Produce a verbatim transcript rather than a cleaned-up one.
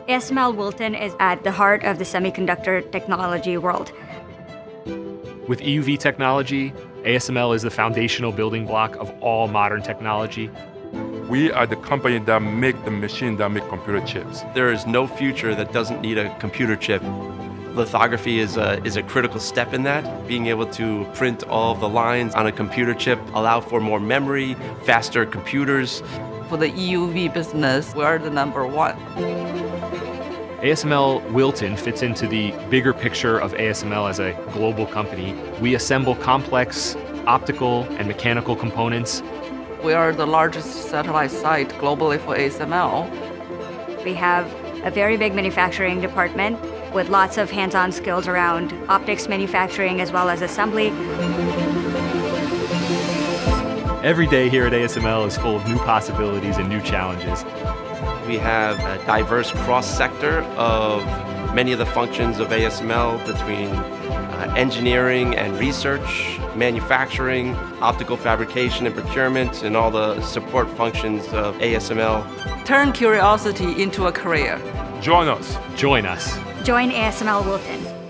A S M L Wilton is at the heart of the semiconductor technology world. With E U V technology, A S M L is the foundational building block of all modern technology. We are the company that make the machine that make computer chips. There is no future that doesn't need a computer chip. Lithography is a, is a critical step in that. Being able to print all of the lines on a computer chip, allow for more memory, faster computers. For the E U V business, we are the number one. A S M L Wilton fits into the bigger picture of A S M L as a global company. We assemble complex optical and mechanical components. We are the largest satellite site globally for A S M L. We have a very big manufacturing department with lots of hands-on skills around optics manufacturing as well as assembly. Every day here at A S M L is full of new possibilities and new challenges. We have a diverse cross-sector of many of the functions of A S M L between uh, engineering and research, manufacturing, optical fabrication and procurement, and all the support functions of A S M L. Turn curiosity into a career. Join us. Join us. Join A S M L Wilton.